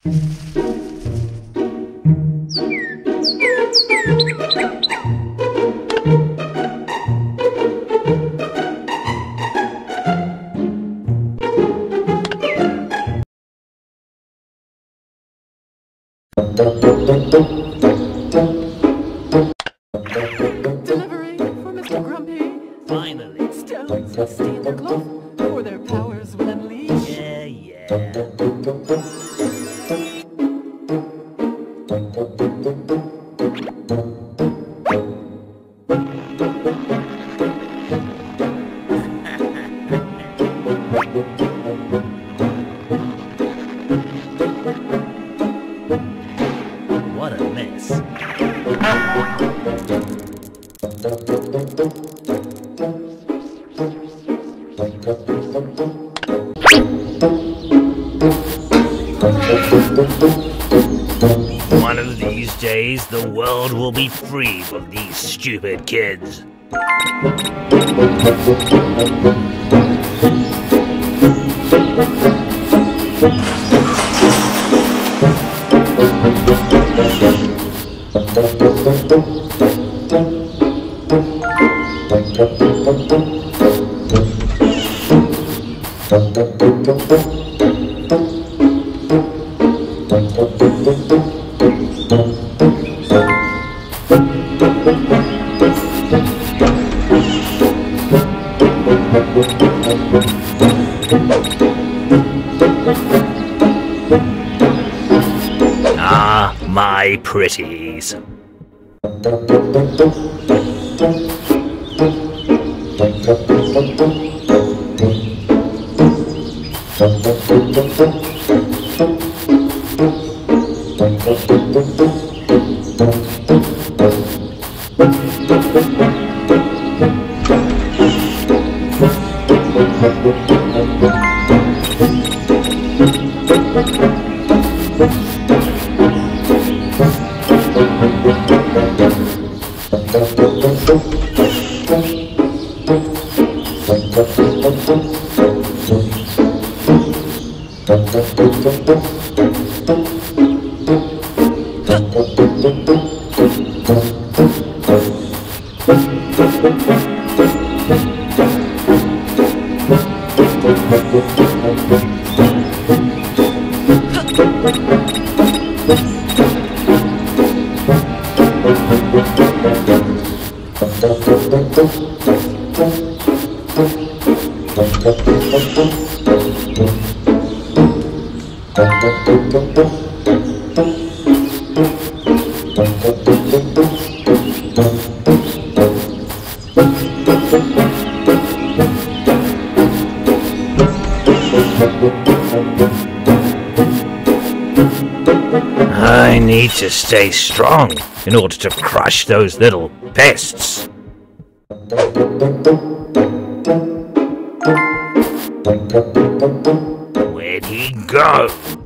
Delivery for Mr. Grumpy. Finally. Stones will steal their cloth, for their powers will unleash. Yeah. What a mess. One of these days, the world will be free of these stupid kids. Ah, my pretties. I need to stay strong in order to crush those little pests. Where'd he go?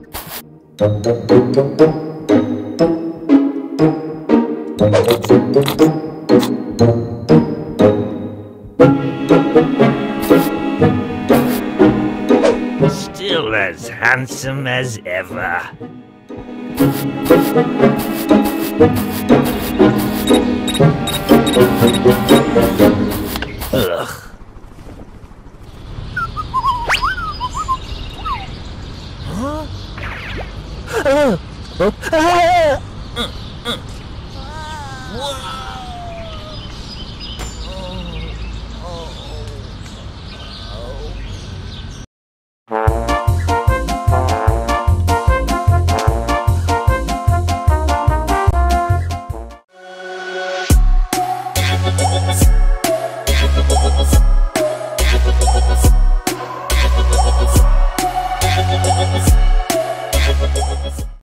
Still as handsome as ever. Ugh.